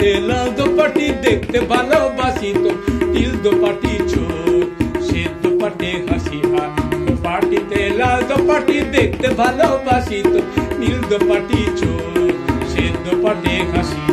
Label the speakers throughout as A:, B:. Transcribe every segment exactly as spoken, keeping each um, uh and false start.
A: পাটিতে লাল দোপাটি দেখতে ভালোবাসি তো নীল দোপাটি চোখ সে দোপাটে হাসি হাত পাটিতে লাল দোপাটি দেখতে ভালোবাসি তো নীল দোপাটি চোখ সে দোপাটে হাসি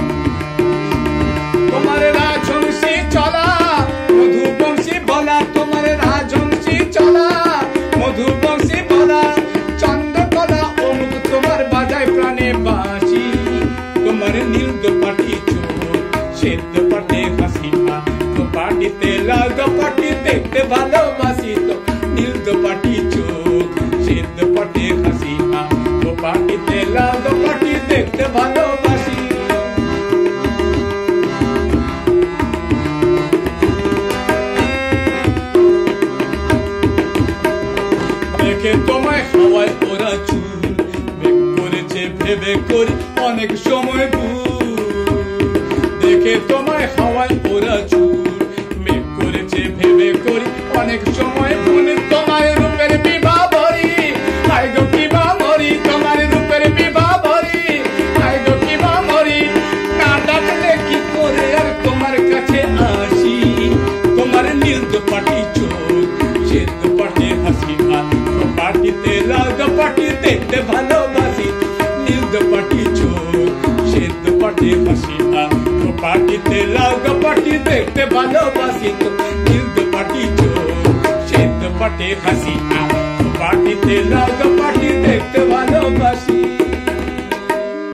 A: তোমার রাজহংসী চলা মধুবংশী বলা তোমার রাজহংসী চলা মধুবংশী বলা চন্দ্রকলা অমুক তোমার বাজায় প্রাণে বাঁশি তোমার নীল দোপাটি চোখ সে দোপাটে হাসি হাত দোপাটিতে লাল দোপাটি দেখতে ভালোবাসি তো নীল দোপাটি চোখ সে দোপাটে হাসি হাত দোপাটিতে লাল দোপাটি দেখতে ভালোবাসি দেখে তোমায় হাওয়ায় ওরা চুল মেঘ করেছে ভেবে করি অনেক সময় ভুল দেখে তোমায় হাওয়ায় ওরা চুল মেঘ করেছে ভেবে করি অনেক সময় ভুল তোমার রূপের বিবাহ ভরি হাই গো কিবা মরি তোমার রূপের বিবাহ ভরি হাই গো কিবা মরি না ডাকলে কি করে আর তোমার কাছে আসি তোমার নীল দোপাটি চোখ সে দোপাটে হাসি হাত পাটিতে লাল দোপাটি দেখতে ভালোবাসি নীল দোপাটি চোখ সে দোপাটে হাসি হাত পাটিতে লাল দোপাটি দেখতে ভালোবাসি তো নীল দোপাটি চোখ সে দোপাটে হাসি হাত পাটিতে লাল দোপাটি